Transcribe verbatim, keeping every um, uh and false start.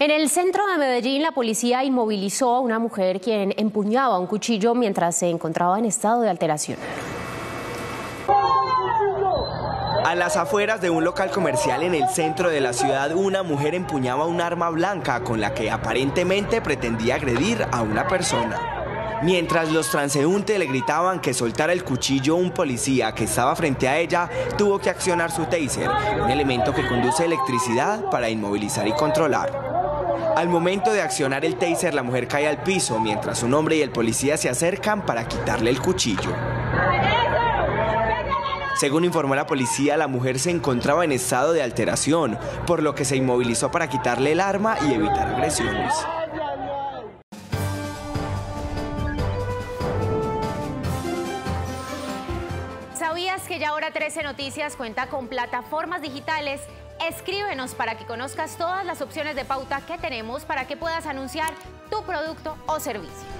En el centro de Medellín, la policía inmovilizó a una mujer quien empuñaba un cuchillo mientras se encontraba en estado de alteración. A las afueras de un local comercial en el centro de la ciudad, una mujer empuñaba un arma blanca con la que aparentemente pretendía agredir a una persona. Mientras los transeúntes le gritaban que soltara el cuchillo, un policía que estaba frente a ella tuvo que accionar su taser, un elemento que conduce electricidad para inmovilizar y controlar. Al momento de accionar el taser, la mujer cae al piso, mientras un hombre y el policía se acercan para quitarle el cuchillo. Según informó la policía, la mujer se encontraba en estado de alteración, por lo que se inmovilizó para quitarle el arma y evitar agresiones. ¿Sabías que ya ahora trece Noticias cuenta con plataformas digitales? Escríbenos para que conozcas todas las opciones de pauta que tenemos para que puedas anunciar tu producto o servicio.